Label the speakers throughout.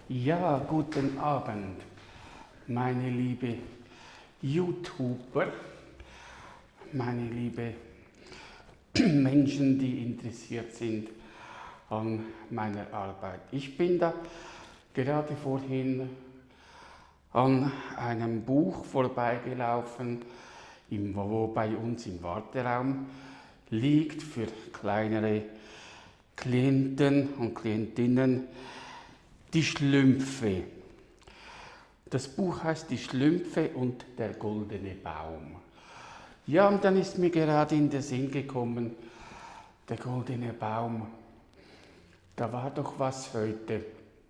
Speaker 1: Ja, guten Abend, meine liebe YouTuber, meine liebe Menschen, die interessiert sind an meiner Arbeit. Ich bin da gerade vorhin an einem Buch vorbeigelaufen, wo bei uns im Warteraum liegt für kleinere Klienten und Klientinnen die Schlümpfe. Das Buch heißt Die Schlümpfe und der goldene Baum. Ja, und dann ist mir gerade in den Sinn gekommen, der goldene Baum, da war doch was heute.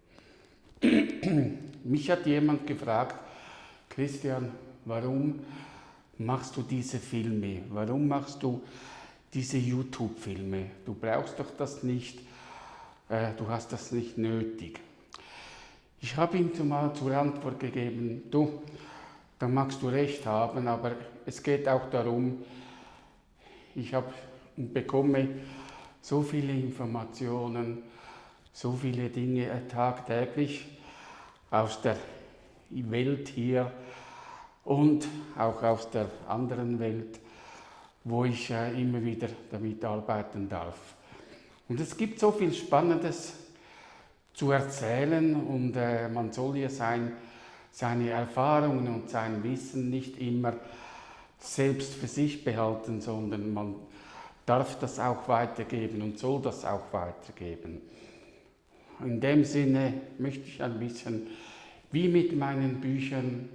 Speaker 1: Mich hat jemand gefragt, Christian, warum machst du diese Filme? Warum machst du diese YouTube-Filme? Du brauchst doch das nicht, du hast das nicht nötig. Ich habe ihm zumal zur Antwort gegeben, du, da magst du recht haben, aber es geht auch darum, ich bekomme so viele Informationen, so viele Dinge tagtäglich aus der Welt hier und auch aus der anderen Welt, wo ich immer wieder damit arbeiten darf. Und es gibt so viel Spannendes zu erzählen und man soll ja seine Erfahrungen und sein Wissen nicht immer selbst für sich behalten, sondern man darf das auch weitergeben und soll das auch weitergeben. In dem Sinne möchte ich ein bisschen wie mit meinen Büchern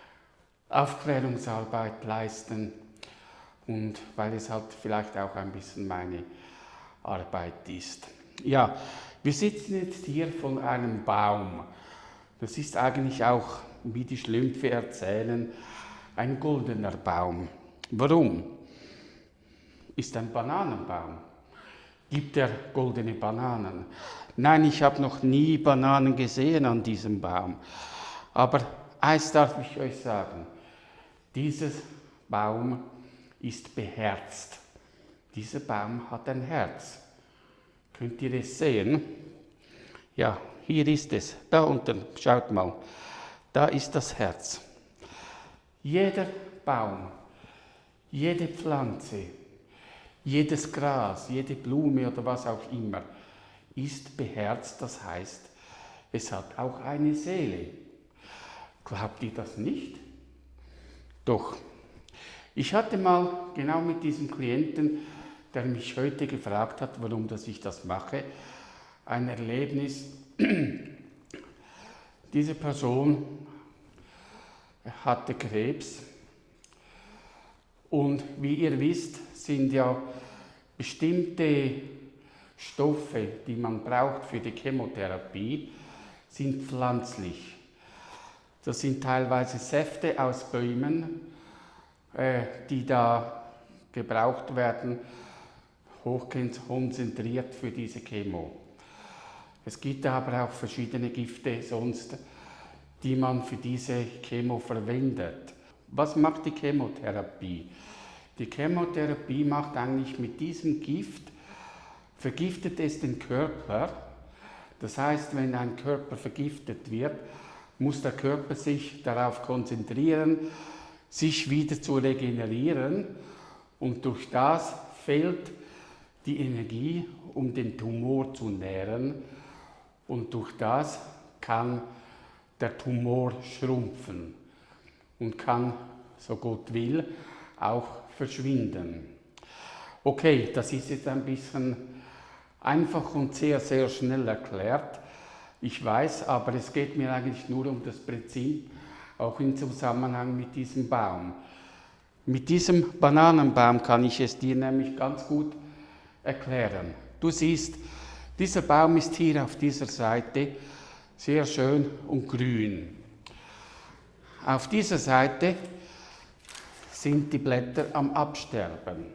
Speaker 1: Aufklärungsarbeit leisten und weil es halt vielleicht auch ein bisschen meine Arbeit ist. Ja, wir sitzen jetzt hier vor einem Baum. Das ist eigentlich auch, wie die Schlümpfe erzählen, ein goldener Baum. Warum? Ist ein Bananenbaum. Gibt er goldene Bananen? Nein, ich habe noch nie Bananen gesehen an diesem Baum. Aber eins darf ich euch sagen, dieser Baum ist beherzt. Dieser Baum hat ein Herz. Könnt ihr es sehen? Ja, hier ist es. Da unten, schaut mal. Da ist das Herz. Jeder Baum, jede Pflanze, jedes Gras, jede Blume oder was auch immer ist beherzt. Das heißt, es hat auch eine Seele. Glaubt ihr das nicht? Doch. Ich hatte mal genau mit diesem Klienten, der mich heute gefragt hat, warum ich das mache, ein Erlebnis. Diese Person hatte Krebs und wie ihr wisst, sind ja bestimmte Stoffe, die man braucht für die Chemotherapie, sind pflanzlich. Das sind teilweise Säfte aus Bäumen, die da gebraucht werden, hochkonzentriert für diese Chemo. Es gibt aber auch verschiedene Gifte sonst, die man für diese Chemo verwendet. Was macht die Chemotherapie? Die Chemotherapie macht eigentlich mit diesem Gift, vergiftet es den Körper. Das heißt, wenn ein Körper vergiftet wird, muss der Körper sich darauf konzentrieren, sich wieder zu regenerieren und durch das fehlt die Energie, um den Tumor zu nähren und durch das kann der Tumor schrumpfen und kann, so Gott will, auch verschwinden. Okay, das ist jetzt ein bisschen einfach und sehr, sehr schnell erklärt. Ich weiß, aber es geht mir eigentlich nur um das Prinzip, auch im Zusammenhang mit diesem Baum. Mit diesem Bananenbaum kann ich es dir nämlich ganz gut erklären. Du siehst, dieser Baum ist hier auf dieser Seite sehr schön und grün. Auf dieser Seite sind die Blätter am Absterben.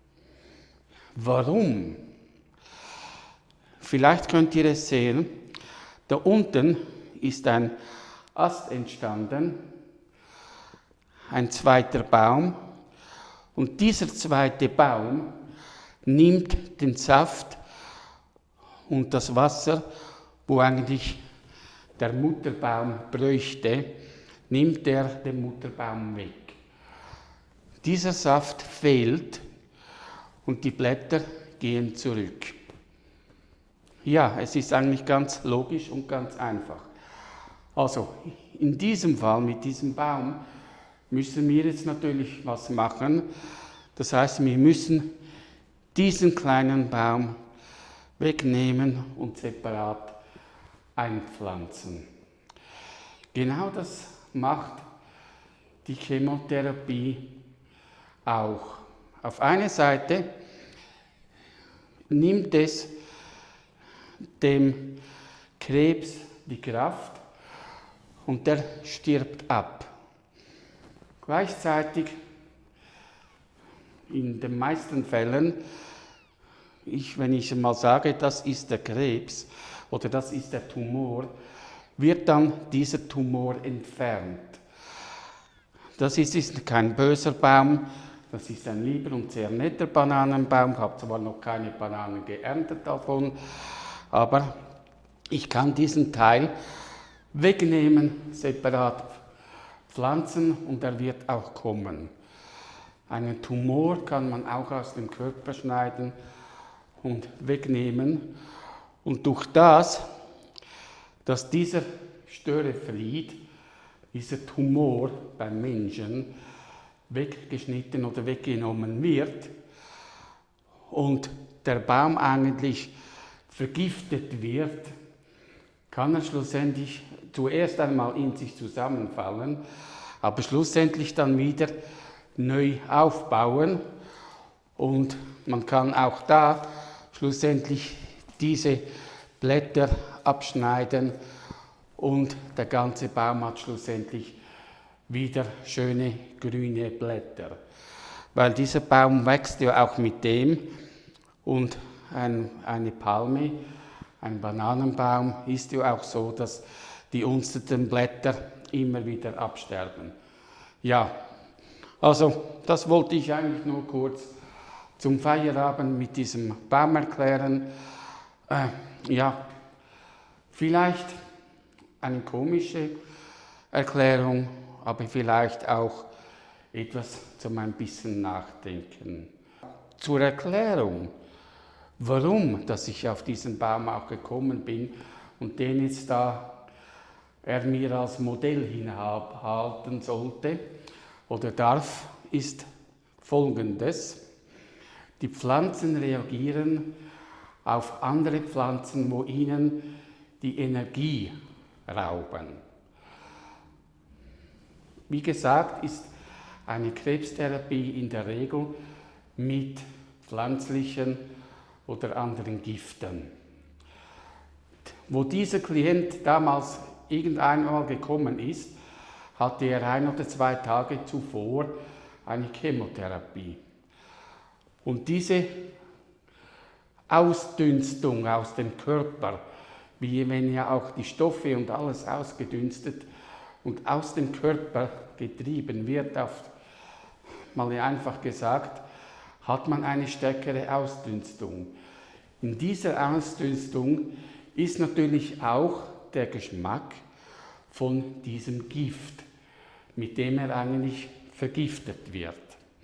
Speaker 1: Warum? Vielleicht könnt ihr es sehen, da unten ist ein Ast entstanden, ein zweiter Baum, und dieser zweite Baum nimmt den Saft und das Wasser, wo eigentlich der Mutterbaum bräuchte, nimmt er den Mutterbaum weg. Dieser Saft fehlt und die Blätter gehen zurück. Ja, es ist eigentlich ganz logisch und ganz einfach. Also in diesem Fall mit diesem Baum müssen wir jetzt natürlich was machen. Das heißt, wir müssen diesen kleinen Baum wegnehmen und separat einpflanzen. Genau das macht die Chemotherapie auch. Auf einer Seite nimmt es dem Krebs die Kraft und der stirbt ab. Gleichzeitig, in den meisten Fällen, wenn ich mal sage, das ist der Krebs oder das ist der Tumor, wird dann dieser Tumor entfernt. Das ist kein böser Baum, das ist ein lieber und sehr netter Bananenbaum. Ich habe zwar noch keine Bananen geerntet davon, aber ich kann diesen Teil wegnehmen, separat pflanzen und er wird auch kommen. Einen Tumor kann man auch aus dem Körper schneiden und wegnehmen. Und durch das, dass dieser Störenfried, dieser Tumor beim Menschen weggeschnitten oder weggenommen wird und der Baum eigentlich vergiftet wird, kann er schlussendlich zuerst einmal in sich zusammenfallen, aber schlussendlich dann wieder neu aufbauen und man kann auch da schlussendlich diese Blätter abschneiden und der ganze Baum hat schlussendlich wieder schöne grüne Blätter. Weil dieser Baum wächst ja auch mit dem und eine Palme, ein Bananenbaum ist ja auch so, dass die untersten Blätter immer wieder absterben. Ja, also das wollte ich eigentlich nur kurz zum Feierabend mit diesem Baum erklären. Ja, vielleicht eine komische Erklärung, aber vielleicht auch etwas zum ein bisschen Nachdenken. Zur Erklärung, warum dass ich auf diesen Baum auch gekommen bin und den jetzt da er mir als Modell hinhalten sollte oder darf, ist Folgendes. Die Pflanzen reagieren auf andere Pflanzen, wo ihnen die Energie rauben. Wie gesagt, ist eine Krebstherapie in der Regel mit pflanzlichen oder anderen Giften. Wo dieser Klient damals irgendeinmal gekommen ist, hatte er 1 oder 2 Tage zuvor eine Chemotherapie. Und diese Ausdünstung aus dem Körper, wie wenn ja auch die Stoffe und alles ausgedünstet und aus dem Körper getrieben wird, mal einfach gesagt, hat man eine stärkere Ausdünstung. In dieser Ausdünstung ist natürlich auch der Geschmack von diesem Gift, mit dem er eigentlich vergiftet wird.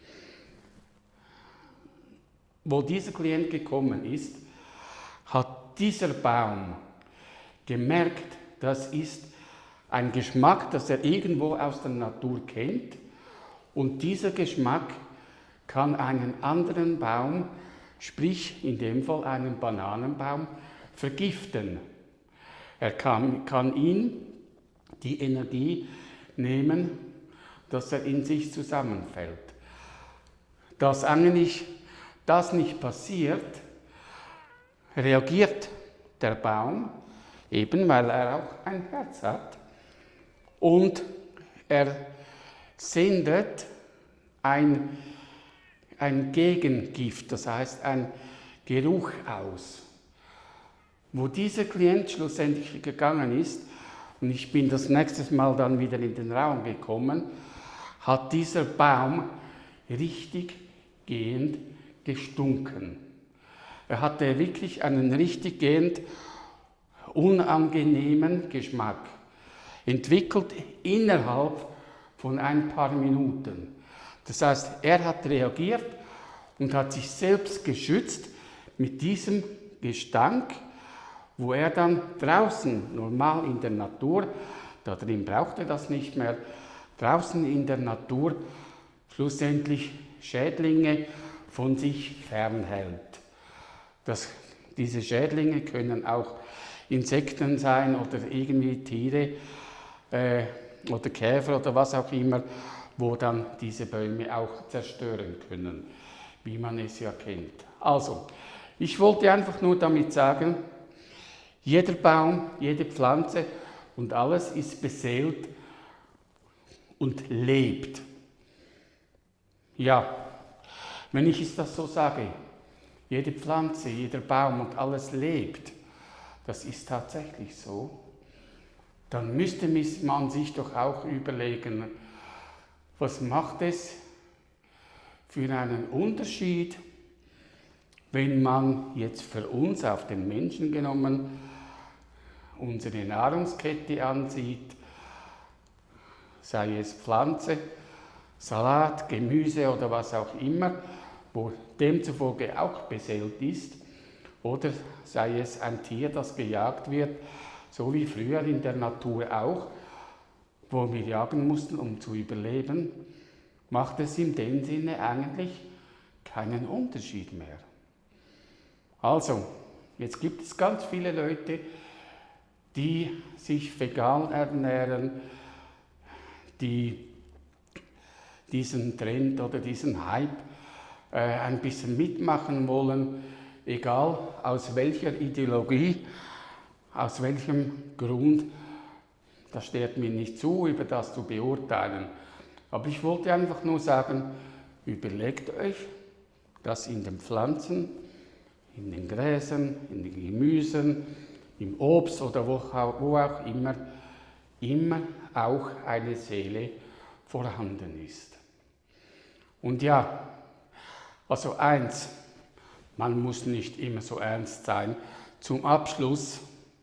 Speaker 1: Wo dieser Klient gekommen ist, hat dieser Baum gemerkt, das ist ein Geschmack, das er irgendwo aus der Natur kennt und dieser Geschmack kann einen anderen Baum, sprich in dem Fall einen Bananenbaum, vergiften. Er kann ihn die Energie nehmen, dass er in sich zusammenfällt. Dass eigentlich das nicht passiert, reagiert der Baum, eben weil er auch ein Herz hat, und er sendet ein Gegengift, das heißt ein Geruch aus. Wo dieser Klient schlussendlich gegangen ist, und ich bin das nächste Mal dann wieder in den Raum gekommen, hat dieser Baum richtig gehend gestunken. Er hatte wirklich einen richtig gehend unangenehmen Geschmack, entwickelt innerhalb von ein paar Minuten. Das heißt, er hat reagiert und hat sich selbst geschützt mit diesem Gestank, wo er dann draußen, normal in der Natur, da drin braucht er das nicht mehr, draußen in der Natur schlussendlich Schädlinge von sich fernhält. Diese Schädlinge können auch Insekten sein oder irgendwie Tiere oder Käfer oder was auch immer, wo dann diese Bäume auch zerstören können, wie man es ja kennt. Also, ich wollte einfach nur damit sagen, jeder Baum, jede Pflanze und alles ist beseelt und lebt. Ja, wenn ich es das so sage, jede Pflanze, jeder Baum und alles lebt, das ist tatsächlich so, dann müsste man sich doch auch überlegen, was macht es für einen Unterschied, wenn man jetzt für uns auf den Menschen genommen unsere Nahrungskette ansieht, sei es Pflanze, Salat, Gemüse oder was auch immer, wo demzufolge auch beseelt ist, oder sei es ein Tier, das gejagt wird, so wie früher in der Natur auch, wo wir jagen mussten, um zu überleben, macht es in dem Sinne eigentlich keinen Unterschied mehr. Also, jetzt gibt es ganz viele Leute, die sich vegan ernähren, die diesen Trend oder diesen Hype ein bisschen mitmachen wollen, egal aus welcher Ideologie, aus welchem Grund, das steht mir nicht zu, über das zu beurteilen. Aber ich wollte einfach nur sagen, überlegt euch, dass in den Pflanzen, in den Gräsern, in den Gemüsen, im Obst oder wo auch immer auch eine Seele vorhanden ist. Und ja, also eins, man muss nicht immer so ernst sein. Zum Abschluss,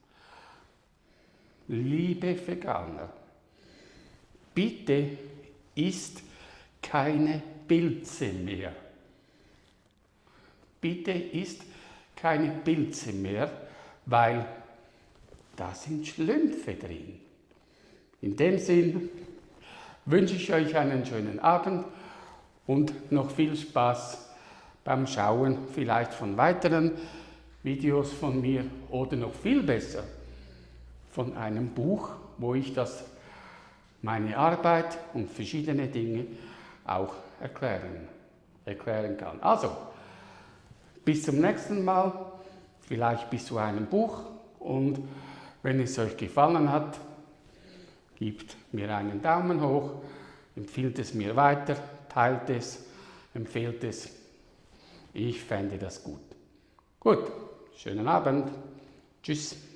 Speaker 1: liebe Veganer, bitte isst keine Pilze mehr. Bitte isst keine Pilze mehr, weil da sind Schlümpfe drin. In dem Sinn wünsche ich euch einen schönen Abend und noch viel Spaß beim Schauen vielleicht von weiteren Videos von mir oder noch viel besser von einem Buch, wo ich meine Arbeit und verschiedene Dinge auch erklären kann. Also, bis zum nächsten Mal, vielleicht bis zu einem Buch, und wenn es euch gefallen hat, gebt mir einen Daumen hoch, empfiehlt es mir weiter, teilt es, empfehlt es. Ich fände das gut. Gut, schönen Abend. Tschüss.